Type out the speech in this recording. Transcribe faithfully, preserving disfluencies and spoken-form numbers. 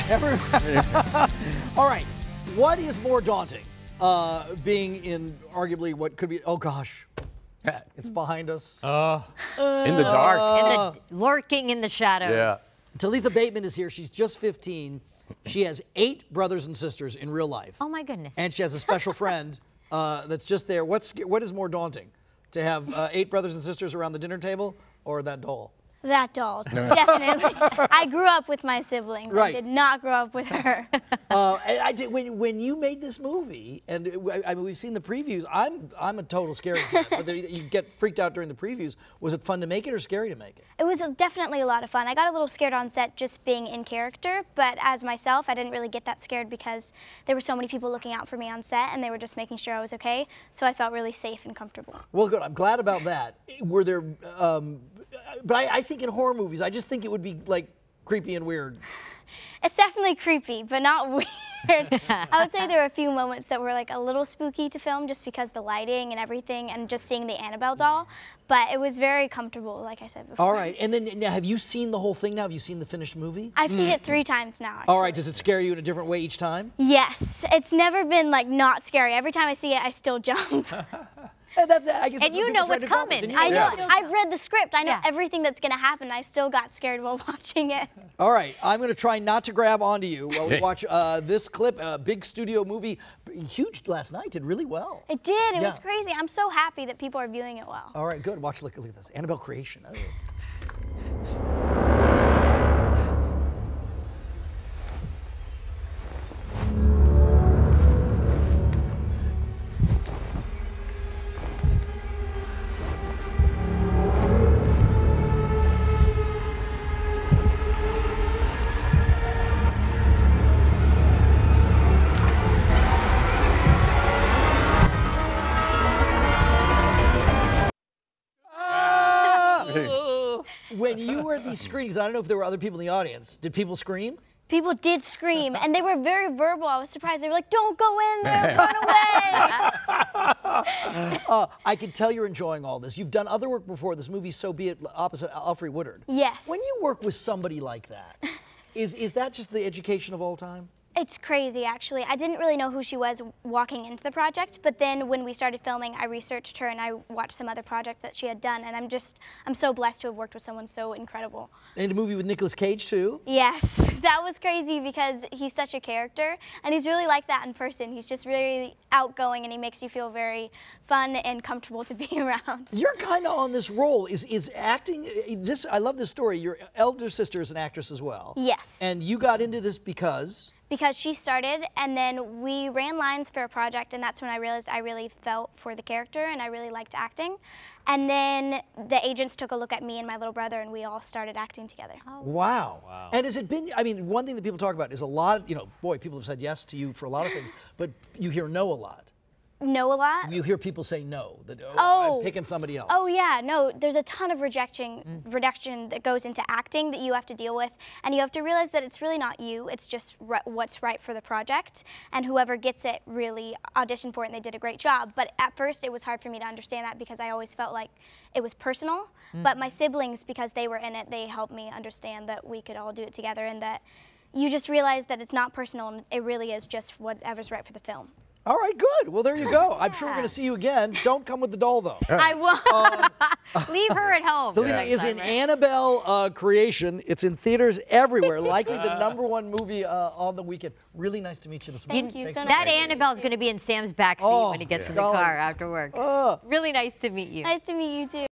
All right. What is more daunting? Uh, being in arguably what could be, oh gosh, it's behind us. Uh, in the dark. In the, lurking in the shadows. Yeah. Talitha Bateman is here. She's just fifteen. She has eight brothers and sisters in real life. Oh my goodness. And she has a special friend uh, that's just there. What's, what is more daunting? To have uh, eight brothers and sisters around the dinner table or that doll? That doll, definitely. I grew up with my siblings. Right. I did not grow up with her. uh, and I did, when, when you made this movie, and it, I mean, we've seen the previews, I'm, I'm a total scary kid, but there, you get freaked out during the previews. Was it fun to make it or scary to make it? It was definitely a lot of fun. I got a little scared on set just being in character, but as myself, I didn't really get that scared because there were so many people looking out for me on set, and they were just making sure I was okay, so I felt really safe and comfortable. Well, good. I'm glad about that. Were there, um, but I, I think in horror movies, I just think it would be like creepy and weird. It's definitely creepy, but not weird. I would say there were a few moments that were like a little spooky to film just because the lighting and everything and just seeing the Annabelle doll, but it was very comfortable, like I said before. All right, and then now, have you seen the whole thing now? Have you seen the finished movie? I've seen it three times now, actually. All right, does it scare you in a different way each time? Yes, it's never been like not scary. Every time I see it, I still jump. And, that's, I guess and you know what's coming. I know. Yeah. I've read the script. I know yeah. everything that's going to happen. I still got scared while watching it. All right, I'm going to try not to grab onto you while we watch uh, this clip. A big studio movie, huge last night, did really well. It did. It Yeah. was crazy. I'm so happy that people are viewing it well. All right, good. Watch, look, look at this. Annabelle creation. Oh. When you were at these screenings, I don't know if there were other people in the audience, did people scream? People did scream, and they were very verbal. I was surprised. They were like, "Don't go in there, run away." uh, I can tell you're enjoying all this. You've done other work before. This movie, So Be It, opposite Alfre Woodard. Yes. When you work with somebody like that, is, is that just the education of all time? It's crazy, actually. I didn't really know who she was walking into the project, but then when we started filming, I researched her and I watched some other project that she had done, and I'm just, I'm so blessed to have worked with someone so incredible. And a movie with Nicolas Cage, too? Yes, that was crazy because he's such a character, and he's really like that in person. He's just really outgoing, and he makes you feel very fun and comfortable to be around. You're kind of on this role. Is, is acting, this, I love this story. Your elder sister is an actress as well. Yes. And you got into this because? Because she started, and then we ran lines for a project, and that's when I realized I really felt for the character, and I really liked acting. And then the agents took a look at me and my little brother, and we all started acting together. Oh. Wow. Wow. And has it been, I mean, one thing that people talk about is a lot, you know, boy, people have said yes to you for a lot of things, but you hear no a lot. No a lot? You hear people say no, that oh, Oh. I'm picking somebody else. Oh yeah, no, there's a ton of rejection, mm. reduction that goes into acting that you have to deal with, and you have to realize that it's really not you, it's just r what's right for the project, and whoever gets it really auditioned for it and they did a great job. But at first it was hard for me to understand that because I always felt like it was personal, mm. but my siblings, because they were in it, they helped me understand that we could all do it together and that you just realize that it's not personal and it really is just whatever's right for the film. All right, good. Well, there you go. I'm sure we're going to see you again. Don't come with the doll, though. I won't. Um, Leave her at home. Talitha is an Annabelle uh, creation. It's in theaters everywhere. Likely the number one movie uh, on the weekend. Really nice to meet you this morning. Thank you Thanks so That much. Annabelle's going to be in Sam's backseat Oh, when he gets yeah. in the Golly. car after work. Uh. Really nice to meet you. Nice to meet you too.